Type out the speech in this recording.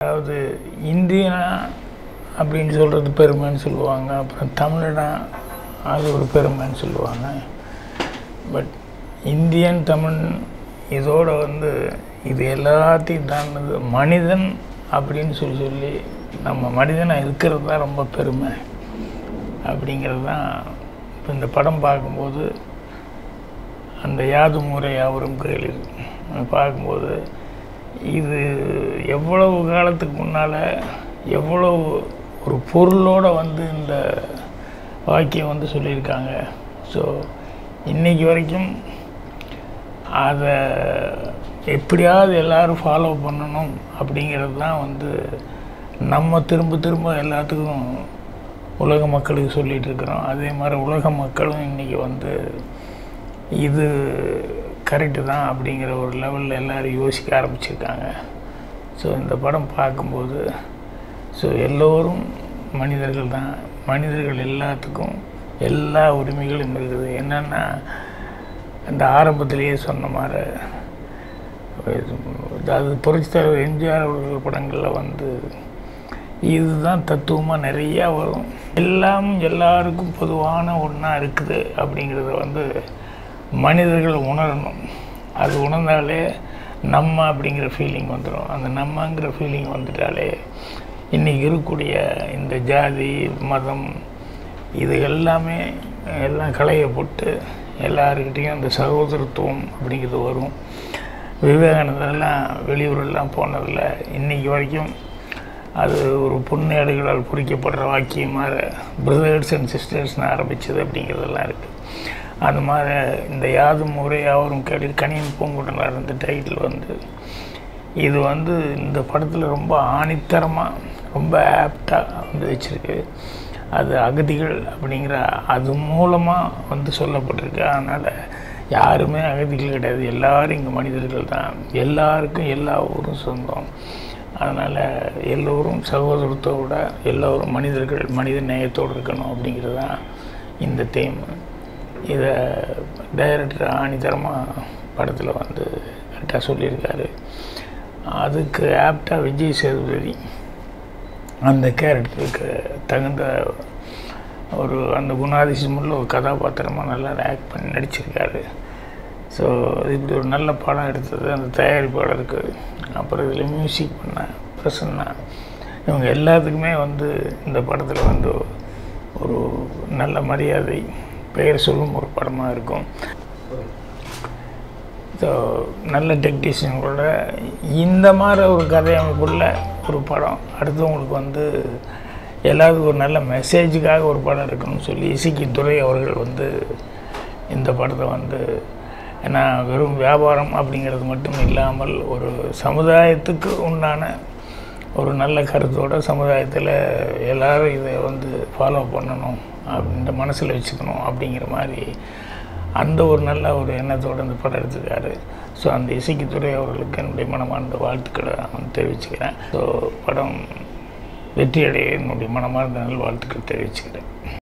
அதாவது இந்தியனா அப்படின்னு சொல்கிறது பெருமைன்னு சொல்லுவாங்க, அப்புறம் தமிழனா அது ஒரு பெருமைன்னு சொல்லுவாங்க. பட் இந்தியன் தமிழ் இதோட இது எல்லாத்தையும் தாண்டது மனிதன் அப்படின்னு சொல்லி நம்ம மனிதனாக இருக்கிறது தான் ரொம்ப பெருமை அப்படிங்கிறது தான். இப்போ இந்த படம் பார்க்கும்போது அந்த யாதும் ஊரே யாவரும் கேளிர் பார்க்கும்போது இது எவ்வளவு காலத்துக்கு முன்னால் எவ்வளவு ஒரு பொருளோடு இந்த வாக்கியம் சொல்லியிருக்காங்க. ஸோ இன்றைக்கி வரைக்கும் அதை எப்படியாவது எல்லோரும் ஃபாலோ பண்ணணும் அப்படிங்கிறது தான் நம்ம திரும்ப திரும்ப எல்லாத்துக்கும் உலக மக்களுக்கு சொல்லிகிட்டு இருக்கிறோம். அதே மாதிரி உலக மக்களும் இன்றைக்கி இது கரெக்டு தான் அப்படிங்கிற ஒரு லெவலில் எல்லோரும் யோசிக்க ஆரம்பிச்சிருக்காங்க. ஸோ இந்த படம் பார்க்கும்போது எல்லோரும் மனிதர்கள் தான், மனிதர்கள் எல்லாத்துக்கும் எல்லா உரிமைகளும் இருக்குது. என்னென்னா அந்த ஆரம்பத்திலேயே சொன்ன மாதிரி அது புரட்சித்தலைவர் எம்ஜிஆர் அவர்கள் படங்களில் இதுதான் தத்துவமாக நிறையா வரும். எல்லாம் எல்லாருக்கும் பொதுவான ஒன்றா இருக்குது அப்படிங்கிறத மனிதர்கள் உணரணும். அது உணர்ந்தாலே நம்ம அப்படிங்கிற ஃபீலிங் வந்துடும். அந்த நம்மங்கிற ஃபீலிங் வந்துட்டாலே இன்றைக்கி இருக்கக்கூடிய இந்த ஜாதி மதம் இது எல்லாமே எல்லாம் களைய போட்டு எல்லாருக்கிட்டேயும் அந்த சகோதரத்துவம் அப்படிங்கிறது வரும். விவேகானந்தரெல்லாம் வெளியூரெல்லாம் போனதில் இன்றைக்கி வரைக்கும் அது ஒரு பொன்னேடுகளால் பொறிக்கப்படுற வாக்கியமாக பிரதர்ஸ் அண்ட் சிஸ்டர்ஸ்னு ஆரம்பித்தது அப்படிங்கிறதெல்லாம் இருக்குது. அது மாதிரி இந்த யாதும் ஊரே யாவரும் கேளிர் கனியன் பூங்குட்டனார் இந்த டைட்டில் இது இந்த படத்தில் ரொம்ப ஆணித்தரமாக ரொம்ப ஆப்டாக வச்சுருக்கு. அது அகதிகள் அப்படிங்கிற அது மூலமாக சொல்லப்பட்டிருக்கு. அதனால் யாருமே அகதிகள் கிடையாது, எல்லோரும் இங்கே மனிதர்கள் தான், எல்லாருக்கும் எல்லா ஊரும் சொந்தம். அதனால் எல்லோரும் சகோதரத்தோட எல்லோரும் மனிதர்கள் மனித நேயத்தோடு இருக்கணும் அப்படிங்கிறது தான் இந்த தீம். இதை டைரக்டர் ஆணித்தரமாக படத்தில் கரெக்டாக சொல்லியிருக்காரு. அதுக்கு ஆப்டாக விஜய் சேதுபதி அந்த கேரக்டருக்கு தகுந்த ஒரு அந்த குணாதிசயமுள்ள ஒரு கதாபாத்திரமாக நல்லா ஆக்ட் பண்ணி நடிச்சிருக்காரு. ஸோ இப்படி ஒரு நல்ல படம் எடுத்தது அந்த தயாரிப்பாளருக்கு, அப்புறம் இதில் மியூசிக் பண்ண பிரசன்னா, இவங்க எல்லாத்துக்குமே இந்த படத்தில் ஒரு நல்ல மரியாதை பெயர் சொல்லும் ஒரு படமாக இருக்கும். ஸோ நல்ல டெக்னீஷியனோட இந்த மாதிரி ஒரு கதையமைப்புள்ள ஒரு படம் அடுத்தவங்களுக்கு எல்லாத்துக்கும் ஒரு நல்ல மெசேஜுக்காக ஒரு படம் இருக்கணும்னு சொல்லி இசைக்கு துரை அவர்கள் இந்த படத்தை ஏன்னா வெறும் வியாபாரம் அப்படிங்கிறது மட்டும் இல்லாமல் ஒரு சமுதாயத்துக்கு உண்டான ஒரு நல்ல கருத்தோட சமுதாயத்தில் எல்லோரும் இதை ஃபாலோ பண்ணணும் அப்படின்ற மனசில் வச்சுக்கணும் அப்படிங்கிற மாதிரி அந்த ஒரு நல்ல ஒரு எண்ணத்தோடு அந்த படம் எடுத்துருக்காரு. ஸோ அந்த இசைக்கு துறை அவர்களுக்கு என்னுடைய மனமார்ந்த வாழ்த்துக்களை தெரிவிச்சுக்கிறேன். ஸோ படம் வெற்றியடைய என்னுடைய மனமார்ந்த நல்வாழ்த்துக்கள் தெரிவிச்சுக்கிறேன்.